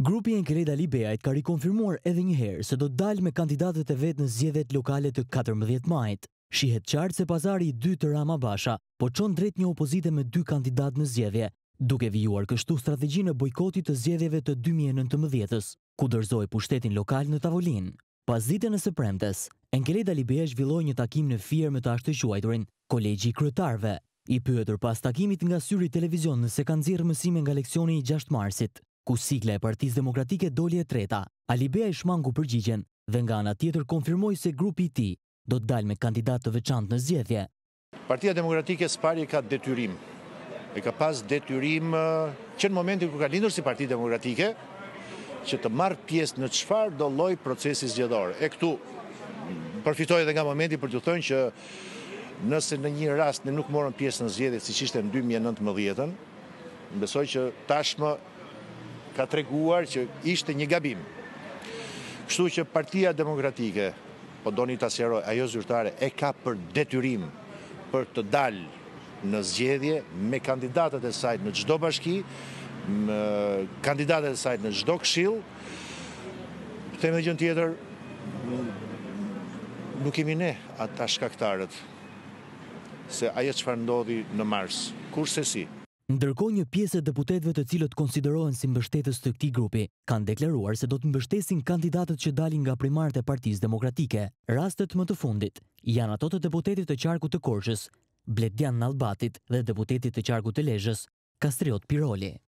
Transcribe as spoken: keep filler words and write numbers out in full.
Grupi Enkeleda Libeajt ka rikonfirmuar edhe një herë se do të dalë me kandidatët e vet në zgjedhjet lokale të katërmbëdhjetë majit. Shihet qartë se pazari i dytë të Rama Basha po çon drejt një opozite me dy kandidatë në zgjedhje, duke vijuar kështu strategjinë e bojkotit të zgjedhjeve të dy mijë e nëntëmbëdhjetës, ku dorëzoi pushtetin lokal në tavolinë. Pas ditën e së premtes, Enkeleda Libeja zhvilloi një takim në Fier me të ashtuquajturin Kolegji i Kryetarëve. I pyetur pas takimit nga syri televizion nëse kanë nxjerrë mësime nga leksioni i gjashtë marsit, ku sigla e Partisë Demokratike doli e treta, Alibea i shmangu përgjigjen dhe nga ana tjetër konfirmoi se grupi i tij do të dalë me kandidat të veçantë në zgjedhje. Partia Demokratike s'pari ka detyrim. E ka pas detyrim që në momentin kur ka lindur si Parti Demokratike, që të marrë pjesë në çfarë do lloj procesi zgjedhor. E këtu përfitoj edhe nga momenti për të thënë që nëse në një rast ne nuk morëm pjesë në zgjedhjet siç ishte në dy mijë e nëntëmbëdhjetën, besoj që tashmë ka treguar që ishte një gabim. Kështu që Partia Demokratike, po doni ta sqaroj, ajo zyrtare e ka për detyrim për të dalë në zgjedhje me kandidatët e saj në çdo bashki, me kandidatët e saj në çdo këshill. Them edhe gjë tjetër, nuk kemi ne ata shkaktarët se ajo çfarë ndodhi në mars, kurse si. Ndërkohë një pjesë e deputetëve të cilët konsiderohen si mbështetës të këtij grupi, kanë deklaruar se do të mbështesin kandidatët që dalin nga primarët e Partisë Demokratike. Rastet më të fundit janë ato të deputetit të qarkut të Korçës, Bledjan Nallbatit dhe deputetit të qarkut të Lezhës, Kastriot Piroli.